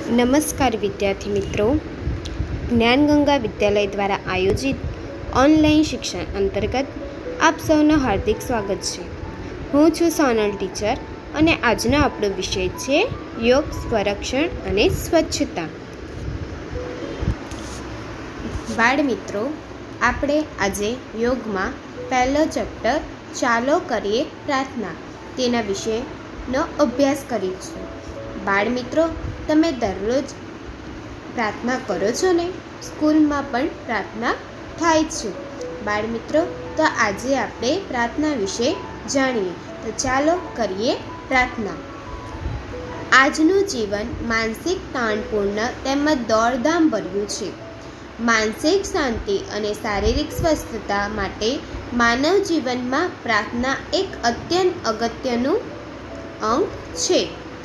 નમસ્કાર વિદ્યાર્થી મિત્રો, જ્ઞાનગંગા વિદ્યાલય દ્વારા આયોજિત ઓનલાઈન શિક્ષણ અંતર્ગત આપ સૌનું હાર્દિક સ્વાગત છે. હું છું સોનલ ટીચર અને આજનો આપણો વિષય છે યોગ, સ્વરક્ષણ અને સ્વચ્છતા. બાળ મિત્રો, આપણે આજે યોગમાં પહેલો ચેપ્ટર ચાલો કરીએ પ્રાર્થના તેના વિશેનો અભ્યાસ કરીશું. બાળ મિત્રો, તમે દરરોજ પ્રાર્થના કરો છો ને? સ્કૂલમાં પણ પ્રાર્થના થાય છે. બાળ મિત્રો, તો આજે આપણે પ્રાર્થના વિશે જાણીએ. તો ચાલો કરીએ પ્રાર્થના. આજનું જીવન માનસિક તાણપૂર્ણ તેમજ દોડધામ ભર્યું છે. માનસિક શાંતિ અને શારીરિક સ્વસ્થતા માટે માનવ જીવનમાં પ્રાર્થના એક અત્યંત અગત્યનું અંગ છે.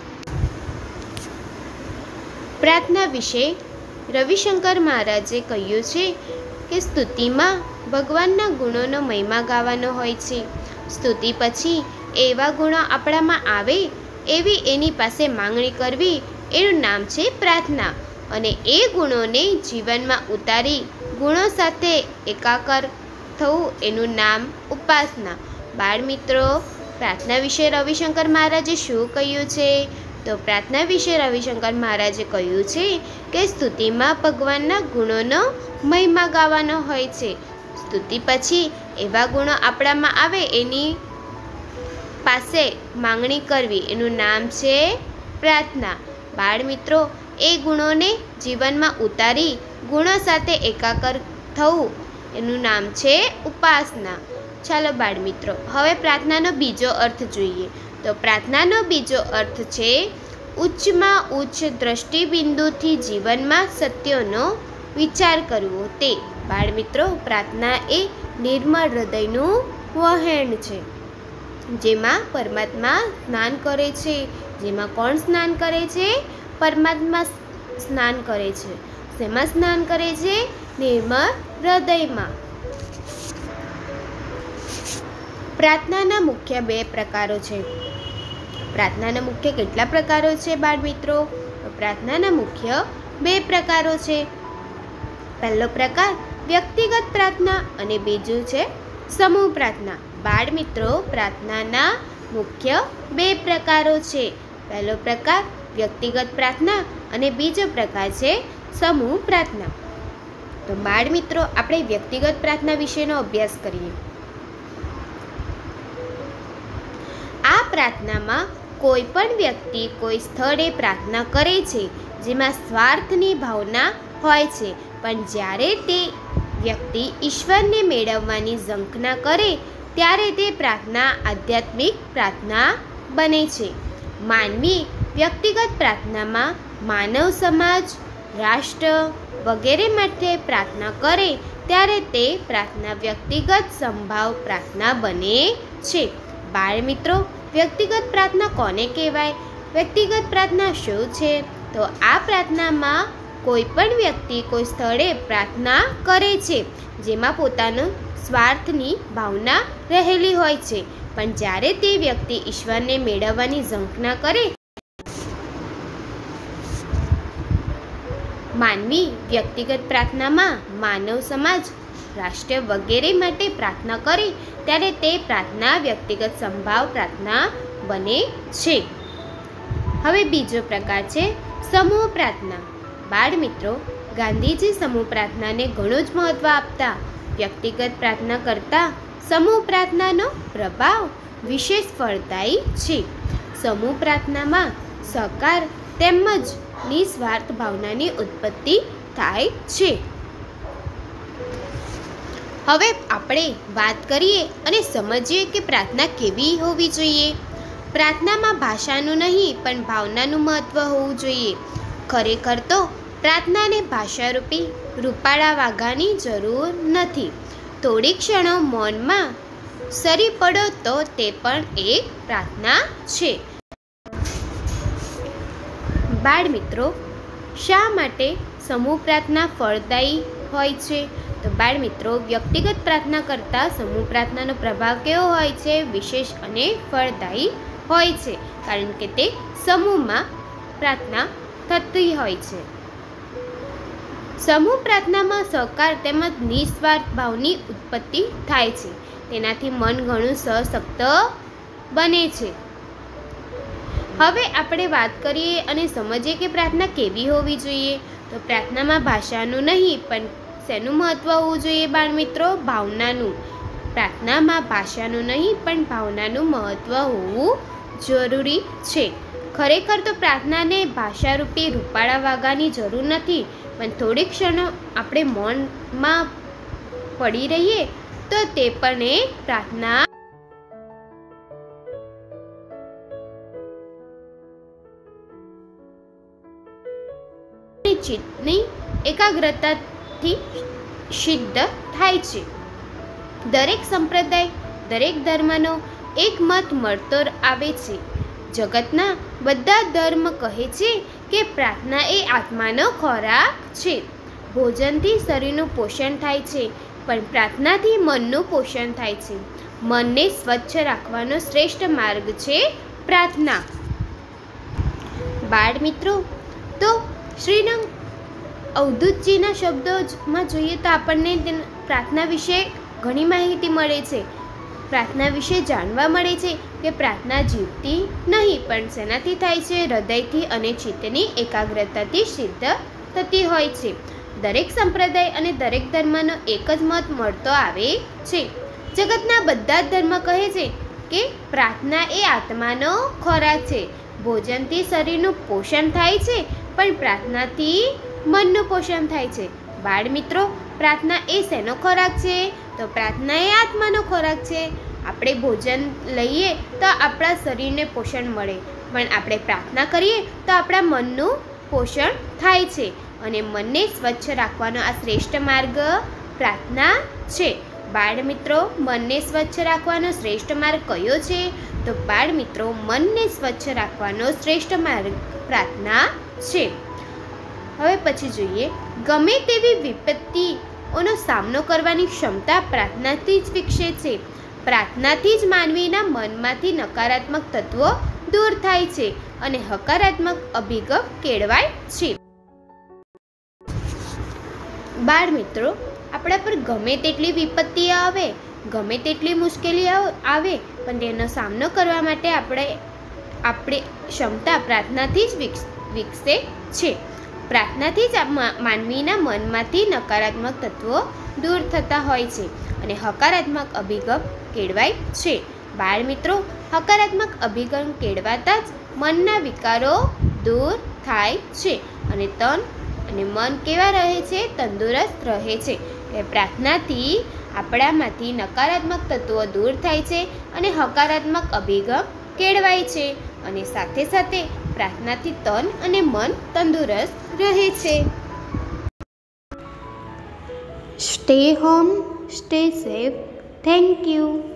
પ્રાર્થના વિશે રવિશંકર મહારાજે કહ્યું છે કે સ્તુતિમાં ભગવાનના ગુણોનો મહિમા ગાવાનો હોય છે. સ્તુતિ પછી એવા ગુણો આપણામાં આવે એવી એની પાસે માંગણી કરવી, એનું નામ છે પ્રાર્થના. અને એ ગુણોને જીવનમાં ઉતારી ગુણો સાથે એકાકાર થવું, એનું નામ ઉપાસના. બાળ મિત્રો, પ્રાર્થના વિશે રવિશંકર મહારાજે શું કહ્યું છે? તો પ્રાર્થના વિશે રવિશંકર મહારાજે કહ્યું છે કે સ્તુતિમાં ભગવાનના ગુણોનો મહિમા ગાવાનો હોય છે. સ્તુતિ પછી એવા ગુણો આપણામાં આવે એની પાસે માંગણી કરવી, એનું નામ છે પ્રાર્થના. બાળ મિત્રો, એ ગુણોને જીવનમાં ઉતારી ગુણો સાથે એકાકાર થવું, એનું નામ છે ઉપાસના. ચાલો બાળ મિત્રો, હવે પ્રાર્થનાનો બીજો અર્થ જોઈએ. તો પ્રાર્થનાનો બીજો અર્થ છે ઉચ્ચમાં ઉચ્ચ દ્રષ્ટિબિંદુથી જીવનમાં સત્યોનો વિચાર કરવો તે. બાળ મિત્રો, પ્રાર્થના એ નિર્મળ હૃદયનું વહેણ છે, જેમાં પરમાત્મા સ્નાન કરે છે. જેમાં કોણ સ્નાન કરે છે? પરમાત્મા સ્નાન કરે છે. શેમાં સ્નાન કરે છે? નિર્મળ હૃદયમાં. પ્રાર્થનાના મુખ્ય બે પ્રકારો છે. પ્રાર્થનાના મુખ્ય કેટલા પ્રકારો છે બાળ મિત્રો? પ્રાર્થનાના મુખ્ય બે પ્રકારો છે. પહેલો પ્રકાર વ્યક્તિગત પ્રાર્થના અને બીજું છે સમૂહ પ્રાર્થના. બાળ મિત્રો, પ્રાર્થનાના મુખ્ય બે પ્રકારો છે. પહેલો પ્રકાર વ્યક્તિગત પ્રાર્થના અને બીજો પ્રકાર છે સમૂહ પ્રાર્થના. તો બાળ મિત્રો, આપણે વ્યક્તિગત પ્રાર્થના વિશેનો અભ્યાસ કરીએ. આ પ્રાર્થનામાં કોઈ પણ વ્યક્તિ કોઈ સ્થળે પ્રાર્થના કરે છે જેમાં સ્વાર્થની ભાવના હોય છે, પણ જ્યારે તે વ્યક્તિ ઈશ્વરને મેળવવાની ઝંખના કરે ત્યારે તે પ્રાર્થના આધ્યાત્મિક પ્રાર્થના બને છે. માનવી વ્યક્તિગત પ્રાર્થનામાં માનવ સમાજ, રાષ્ટ્ર વગેરે માટે પ્રાર્થના કરે ત્યારે તે પ્રાર્થના વ્યક્તિગત સંભાવ પ્રાર્થના બને છે. બાળ મિત્રો, વ્યક્તિગત પ્રાર્થના કોને કહેવાય? વ્યક્તિગત પ્રાર્થના શું છે? તો આ પ્રાર્થનામાં કોઈ પણ વ્યક્તિ કોઈ સ્થળે પ્રાર્થના કરે છે જેમાં પોતાનો સ્વાર્થની ભાવના રહેલી હોય છે, પણ જ્યારે તે વ્યક્તિ ઈશ્વરને મેળવવાની ઝંખના કરે. માનવી વ્યક્તિગત પ્રાર્થનામાં માનવ સમાજ, રાષ્ટ્ર વગેરે માટે પ્રાર્થના કરે ત્યારે તે પ્રાર્થના વ્યક્તિગત સંભાવ પ્રાર્થના બને છે. હવે બીજો પ્રકાર છે સમૂહ પ્રાર્થના. બાળ મિત્રો, ગાંધીજી સમૂહ પ્રાર્થનાને ઘણું જ મહત્વ આપતા. વ્યક્તિગત પ્રાર્થના કરતાં સમૂહ પ્રાર્થનાનો પ્રભાવ વિશેષ ફળદાયી છે. સમૂહ પ્રાર્થનામાં સહકાર તેમજ નિસ્વાર્થ ભાવનાની ઉત્પત્તિ થાય છે. હવે આપણે વાત કરીએ અને સમજીએ કે પ્રાર્થના કેવી હોવી જોઈએ. પ્રાર્થનામાં ભાષાનું નહીં પણ ભાવનાનું મહત્વ હોવું જોઈએ. ખરેખર તો પ્રાર્થનાને ભાષારૂપી રૂપાળા વાઘાની જરૂર નથી. થોડી ક્ષણો મૌનમાં સરી પડો તો તે પણ એક પ્રાર્થના છે. બાળ મિત્રો, શા માટે સમૂહ પ્રાર્થના ફળદાયી હોય છે? તો બાળ મિત્રો, વ્યક્તિગત પ્રાર્થના કરતાં સમૂહ પ્રાર્થનાનો પ્રભાવ કેવો હોય છે? વિશેષ અને ફળદાયી હોય છે, કારણ કે તે સમૂહમાં પ્રાર્થના થતી હોય છે. સમૂહ પ્રાર્થનામાં સહકાર તેમજ નિસ્વાર્થ ભાવની ઉત્પત્તિ થાય છે. તેનાથી મન ઘણું સશક્ત બને છે. હવે આપણે વાત કરીએ અને સમજીએ કે પ્રાર્થના કેવી હોવી જોઈએ. તો પ્રાર્થનામાં ભાષાનું નહીં પણ શેનું મહત્વ હોવું જોઈએ બાળમિત્રો? ભાવનાનું. પ્રાર્થનામાં ભાષાનું નહીં પણ ભાવનાનું મહત્વ હોવું જરૂરી છે. ખરેખર તો પ્રાર્થનાને ભાષારૂપી રૂપાળા વાગાની જરૂર નથી, પણ થોડીક ક્ષણો આપણે મૌનમાં પડી રહીએ તો તે પણ એક પ્રાર્થના ચિત્તની એકાગ્રતાથી સિદ્ધ થાય છે. દરેક સંપ્રદાય, દરેક ધર્મનો એક મત મળતો આવે છે. જગતના બધા ધર્મ કહે છે કે પ્રાર્થના એ આત્માનો ખોરાક છે. ભોજનથી શરીરનું પોષણ થાય છે, પણ પ્રાર્થનાથી મનનું પોષણ થાય છે. મનને સ્વચ્છ રાખવાનો શ્રેષ્ઠ માર્ગ છે પ્રાર્થના. બાળ મિત્રો, તો શ્રીરંગ અવધૂતજીના શબ્દોમાં જોઈએ તો આપણને પ્રાર્થના વિશે ઘણી માહિતી મળે છે. પ્રાર્થના વિશે જાણવા મળે છે કે પ્રાર્થના જીવતી નહીં પણ શેનાથી થાય છે? હૃદયથી અને ચિત્તની એકાગ્રતાથી સિદ્ધ થતી હોય છે. દરેક સંપ્રદાય અને દરેક ધર્મનો એક જ મત મળતો આવે છે. જગતના બધા જ ધર્મ કહે છે કે પ્રાર્થના એ આત્માનો ખોરાક છે. ભોજનથી શરીરનું પોષણ થાય છે, પણ પ્રાર્થનાથી મનનું પોષણ થાય છે. બાળ મિત્રો, પ્રાર્થના એ શેનો ખોરાક છે? તો પ્રાર્થના એ આત્માનો ખોરાક છે. આપણે ભોજન લઈએ તો આપણા શરીરને પોષણ મળે, પણ આપણે પ્રાર્થના કરીએ તો આપણા મનનું પોષણ થાય છે. અને મનને સ્વચ્છ રાખવાનો આ શ્રેષ્ઠ માર્ગ પ્રાર્થના છે. બાળ મિત્રો, મનને સ્વચ્છ રાખવાનો શ્રેષ્ઠ માર્ગ કયો છે? તો બાળ મિત્રો, મનને સ્વચ્છ રાખવાનો શ્રેષ્ઠ માર્ગ પ્રાર્થના છે. હવે પછી જોઈએ, ગમે તેવી વિપત્તિઓનો સામનો કરવાની ક્ષમતા પ્રાર્થનાથી જ વિકસે છે. પ્રાર્થનાથી જ માનવીના મનમાંથી નકારાત્મક તત્વો દૂર થાય છે અને હકારાત્મક અભિગમ કેળવાય છે. બાળ મિત્રો, આપણા પર ગમે તેટલી વિપત્તિ આવે, ગમે તેટલી મુશ્કેલીઓ આવે, પણ તેનો સામનો કરવા માટે આપણી ક્ષમતા પ્રાર્થનાથી જ વિકસે છે. પ્રાર્થનાથી જ માનવીના મનમાંથી નકારાત્મક તત્વો દૂર થતા હોય છે અને હકારાત્મક અભિગમ કેળવાય છે. બાળ મિત્રો, હકારાત્મક અભિગમ કેળવાતા જ મનના વિકારો દૂર થાય છે અને તન અને મન કેવા રહે છે? તંદુરસ્ત રહે છે. પ્રાર્થનાથી આપણામાંથી નકારાત્મક તત્વો દૂર થાય છે અને હકારાત્મક અભિગમ કેળવાય છે, અને સાથે સાથે પ્રાર્થનાથી તન અને મન તંદુરસ્ત રહે છે. Stay home, stay safe. Thank you.